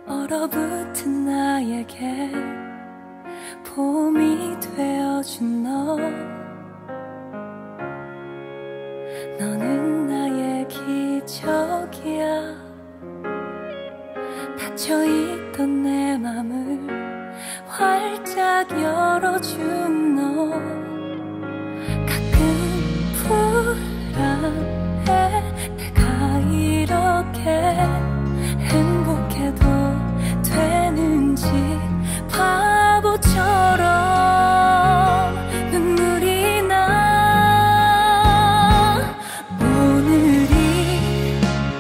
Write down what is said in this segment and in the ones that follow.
얼어붙은 나에게 봄이 되어준 너. 너는 나의 기적이야. 닫혀있던 내 맘을 활짝 열어준 너. 가끔 불안해. 내가 이렇게 행복해도 되는지 바보처럼 눈물이 나. 오늘이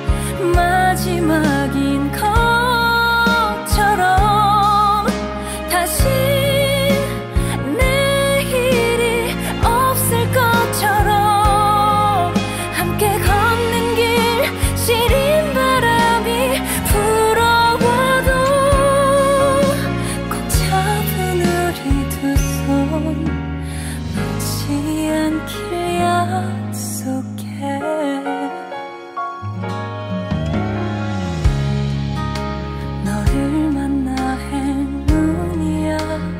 마지막인 것처럼 다시 내일이 없을 것처럼 함께 걷는 길 시린 바람이 불어와도 꼭 잡은 우리 두 손 놓지 않길 약속해. 너를 만나 행운이야.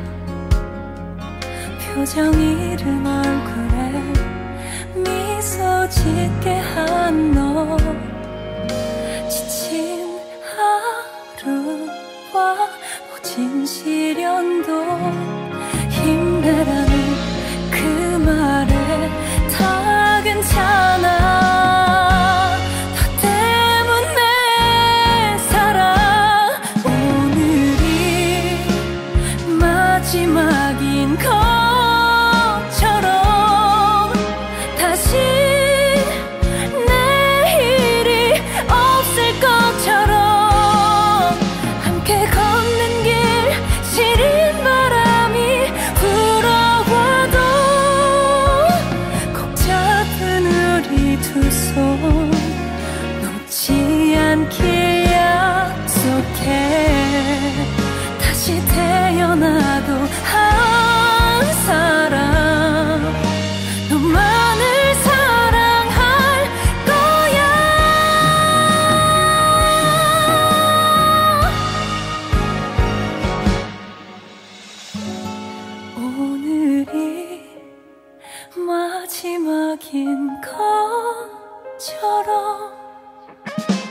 표정 잃은 얼굴에 미소 짓게 한 너. 지친 하루와 모진 시련도 힘내라는 그 말에 다 괜찮아. 너 때문에 살아. 오늘이 마지막인 것처럼 다시 내일이 없을 것처럼 함께 걷는 길 시린 바람이 불어와도 꼭 잡은 우리 두 손 놓지 않길 약속해. 다시 태어나도 한 사람 너만을 사랑할 거야. 오늘이 마지막인 것처럼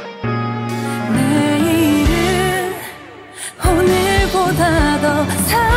내일은 오늘보다 더